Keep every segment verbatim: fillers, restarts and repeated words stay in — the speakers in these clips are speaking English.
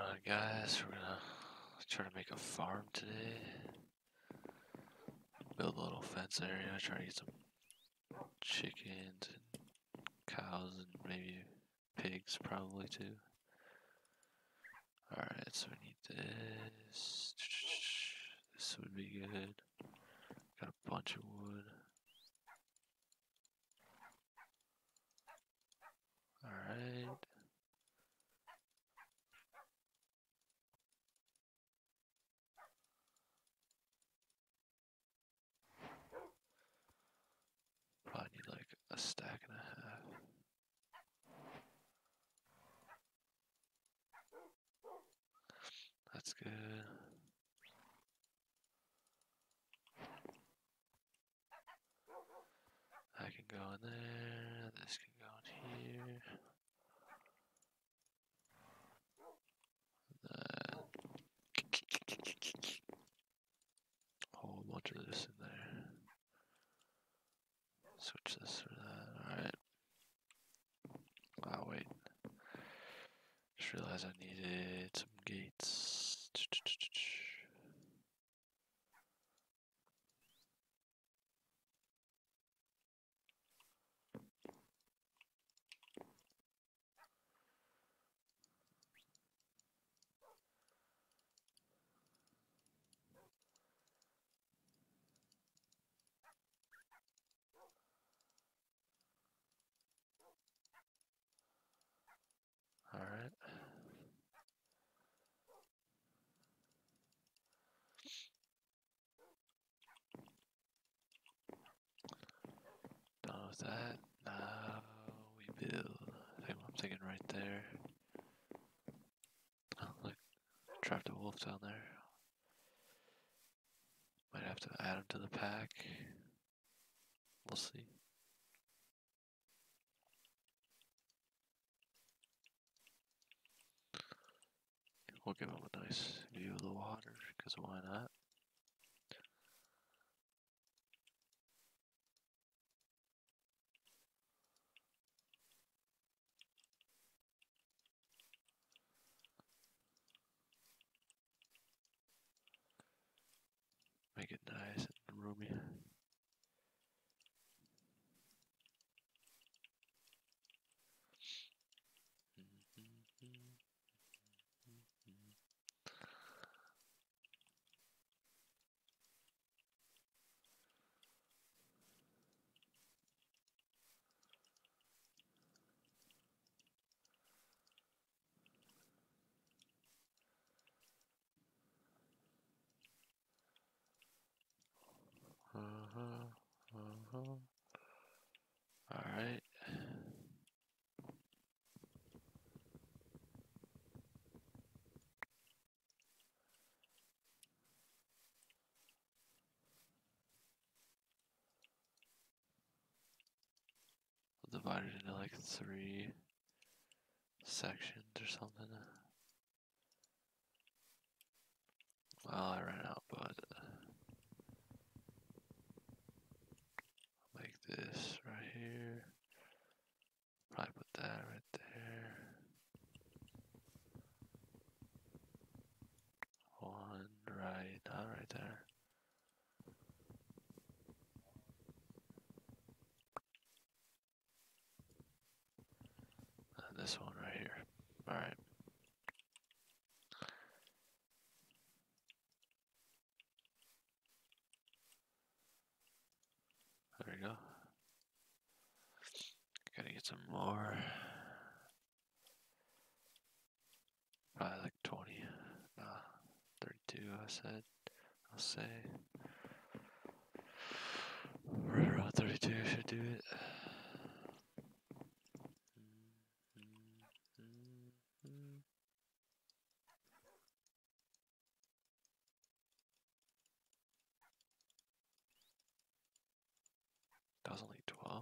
on, guys? We're gonna try to make a farm today. Build a little fence area, try to get some chickens and cows and maybe pigs probably too. Alright, so we need this. This would be good. Got a bunch of wood. Alright. Probably need like a stack and a half. That's good. That can go in there. This can go in here. That. Whole bunch of this in there. Switch this for that. Alright. Oh, wait. Just realized I needed some gates. Alright. Done with that. Now we build. I think I'm thinking right there. Oh, look. Trapped a wolf down there. Might have to add him to the pack. We'll see. We'll give him a nice view of the water, because why not? Make it nice and roomy. Uh-huh, uh-huh. Alright. We'll divide it into like three sections or something. Well, I ran out, but like this right here. Probably put that right there. One right, not right there. And this one right here. Alright. There we go. Gotta get some more. Probably like twenty. Nah, thirty-two I said. I'll say. Right around thirty-two should do it. That was only twelve.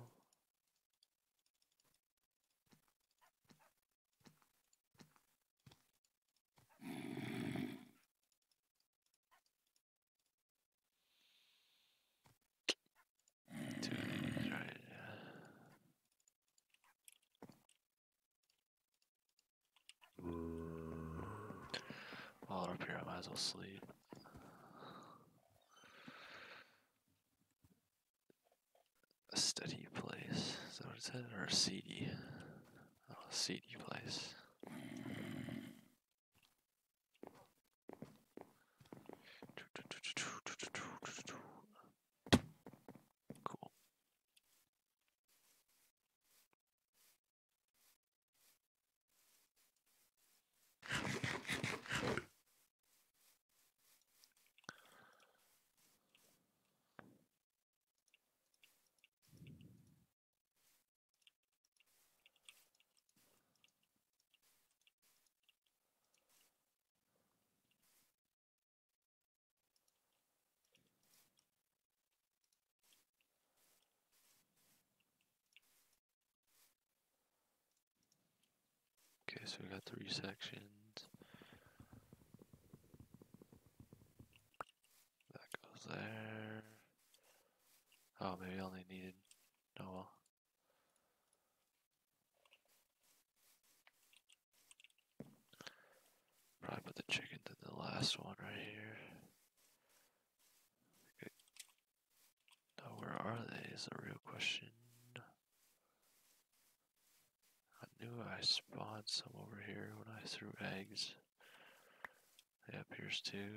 Two of these, right? Yeah. while we're up here, I might as well sleep. A steady place. Is that what it said? Or a seedy? Oh, a seedy place. Cool. Okay, so we got three sections. That goes there. Oh, maybe I only needed. Oh well. Probably put the chickens in the last one right here. Okay. Now, where are they is the real question. I knew I spawned some over here when I threw eggs. Yeah, appears too.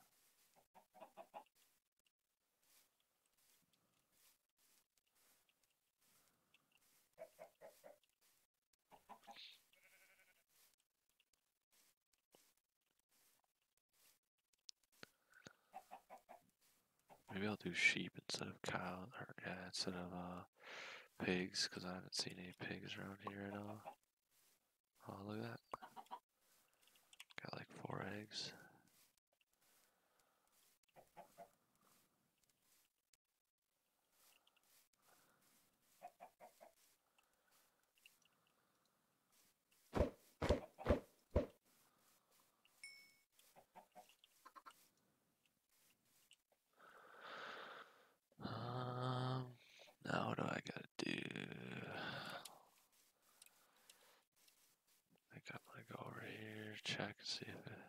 Maybe I'll do sheep instead of cow, or yeah, instead of uh, pigs, because I haven't seen any pigs around here at all. Oh, look at that. Got like four eggs. Um, now what do I gotta do? I think I'm gonna go over here, check, see if it.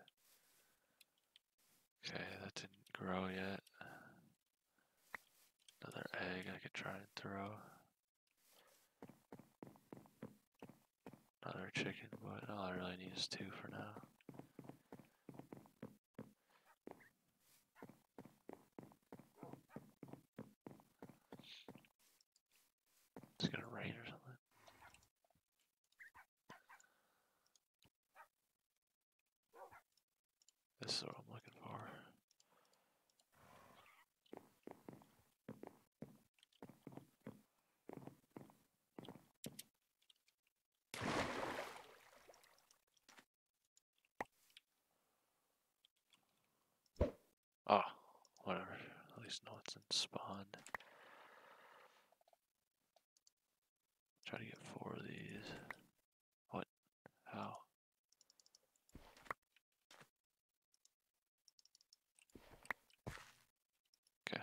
Okay, that didn't grow yet. Another egg I could try and throw. Another chicken, but all I really need is two for now. It's gonna rain or something. This is what I'm looking for. Oh, whatever. At least know it's in spawn. Try to get four of these. What? How? Okay.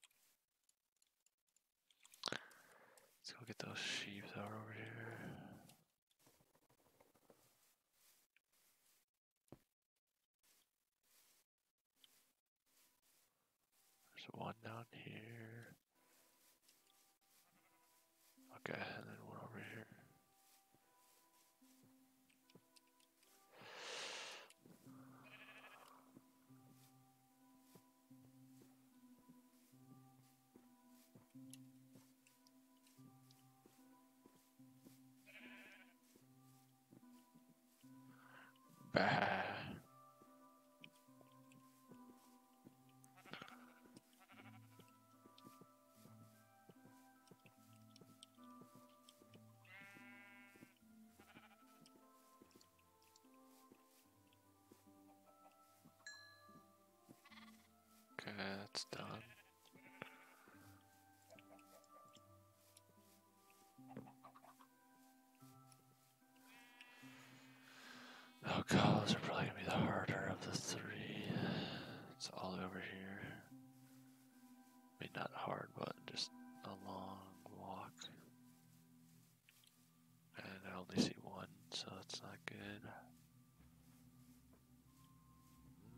Let's go get those sheep that are over here. There's one down here. Okay, and then one over here. Bah. Okay, that's done. Oh, cows are probably gonna be the harder of the three. It's all the way over here. I mean, not hard, but just a long walk. And I only see one, so it's not good.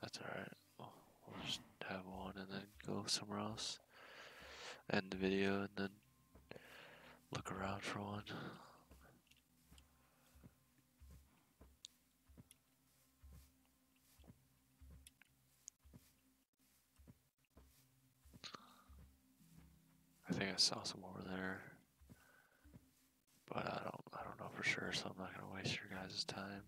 That's alright. We'll, we'll just have one and then go somewhere else. End the video and then look around for one. I think I saw some over there, but I don't I don't know for sure, so I'm not gonna waste your guys' time.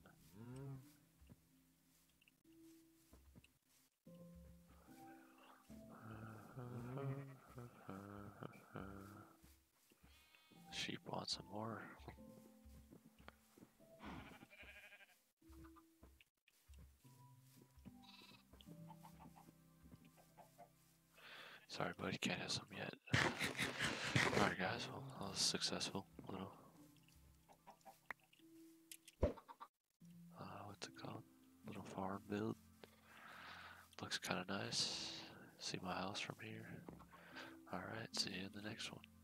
Sheep want some more. Sorry, buddy, can't have some yet. Alright, guys, well, that was successful. Little, uh, what's it called? Little farm build. Looks kind of nice. See my house from here. Alright, see you in the next one.